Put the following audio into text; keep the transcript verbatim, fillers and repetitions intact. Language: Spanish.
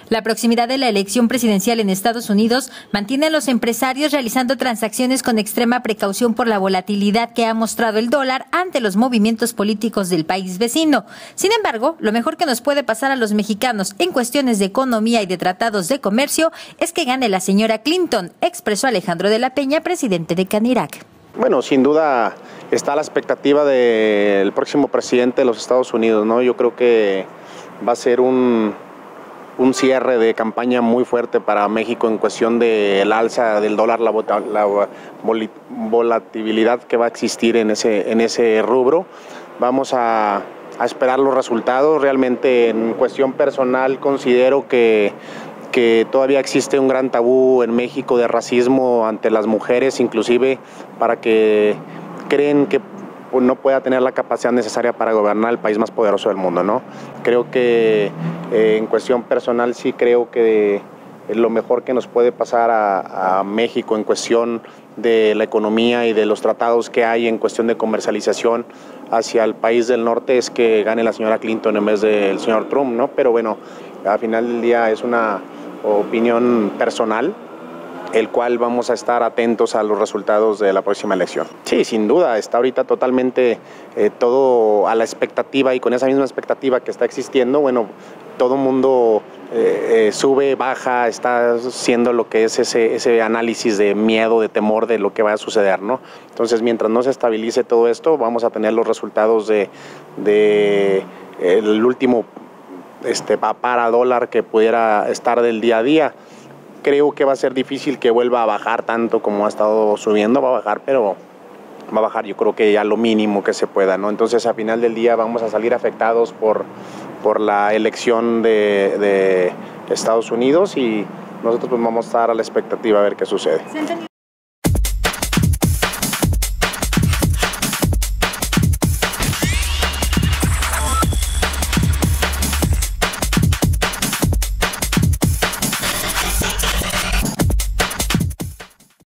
La proximidad de la elección presidencial en Estados Unidos mantiene a los empresarios realizando transacciones con extrema precaución por la volatilidad que ha mostrado el dólar ante los movimientos políticos del país vecino. Sin embargo, lo mejor que nos puede pasar a los mexicanos en cuestiones de economía y de tratados de comercio es que gane la señora Clinton, expresó Alejandro de la Peña, presidente de Canirac. Bueno, sin duda está la expectativa del próximo presidente de los Estados Unidos, ¿no? Yo creo que va a ser un... un cierre de campaña muy fuerte para México en cuestión del alza del dólar, la, la volatilidad que va a existir en ese, en ese rubro. Vamos a, a esperar los resultados. Realmente en cuestión personal considero que, que todavía existe un gran tabú en México de racismo ante las mujeres, inclusive para que creen que no pueda tener la capacidad necesaria para gobernar el país más poderoso del mundo, ¿no? Creo que eh, en cuestión personal sí creo que lo mejor que nos puede pasar a, a México en cuestión de la economía y de los tratados que hay en cuestión de comercialización hacia el país del norte es que gane la señora Clinton en vez del señor Trump, ¿no? Pero bueno, al final del día es una opinión personal, el cual vamos a estar atentos a los resultados de la próxima elección. Sí, sin duda, está ahorita totalmente eh, todo a la expectativa y con esa misma expectativa que está existiendo, bueno, todo el mundo eh, eh, sube, baja, está haciendo lo que es ese, ese análisis de miedo, de temor de lo que va a suceder, ¿no? Entonces, mientras no se estabilice todo esto, vamos a tener los resultados de, de el último este, para dólar que pudiera estar del día a día. Creo que va a ser difícil que vuelva a bajar tanto como ha estado subiendo, va a bajar, pero va a bajar yo creo que ya lo mínimo que se pueda, ¿no? Entonces, a final del día vamos a salir afectados por, por la elección de, de Estados Unidos y nosotros pues vamos a estar a la expectativa a ver qué sucede.